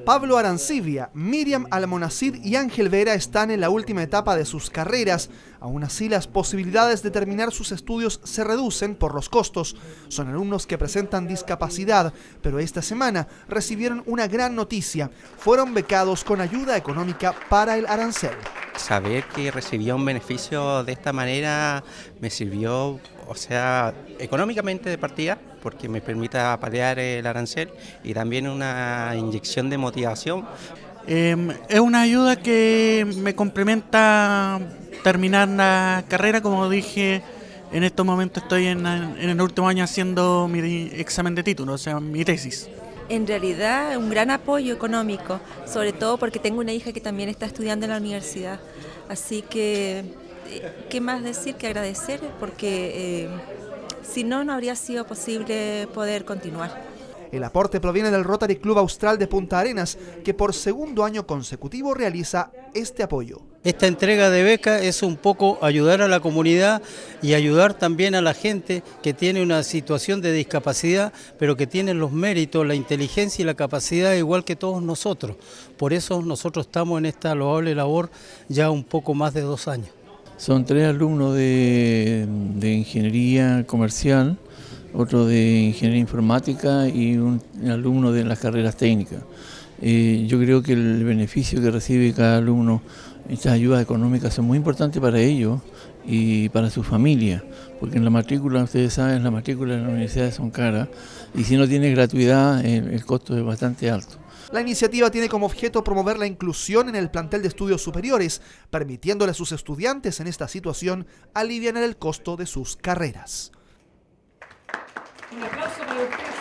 Pablo Arancibia, Miriam Almonacid y Ángel Vera están en la última etapa de sus carreras. Aún así, las posibilidades de terminar sus estudios se reducen por los costos. Son alumnos que presentan discapacidad, pero esta semana recibieron una gran noticia. Fueron becados con ayuda económica para el arancel. Saber que recibía un beneficio de esta manera me sirvió, económicamente de partida, porque me permite paliar el arancel y también una inyección de motivación. Es una ayuda que me complementa terminar la carrera. Como dije, en estos momentos estoy en el último año haciendo mi examen de título, o sea, mi tesis. En realidad, un gran apoyo económico, sobre todo porque tengo una hija que también está estudiando en la universidad. Así que, ¿qué más decir que agradecer? Porque si no, no habría sido posible poder continuar. El aporte proviene del Rotary Club Austral de Punta Arenas, que por segundo año consecutivo realiza este apoyo. Esta entrega de beca es un poco ayudar a la comunidad y ayudar también a la gente que tiene una situación de discapacidad, pero que tiene los méritos, la inteligencia y la capacidad igual que todos nosotros. Por eso nosotros estamos en esta loable labor ya un poco más de 2 años. Son 3 alumnos de ingeniería comercial, otro de ingeniería informática y un alumno de las carreras técnicas. Yo creo que el beneficio que recibe cada alumno, estas ayudas económicas son muy importantes para ellos y para su familia, porque en la matrícula, ustedes saben, las matrículas en las universidades son caras y si no tiene gratuidad el costo es bastante alto. La iniciativa tiene como objeto promover la inclusión en el plantel de estudios superiores, permitiéndole a sus estudiantes en esta situación alivianar el costo de sus carreras. Un aplauso para ustedes.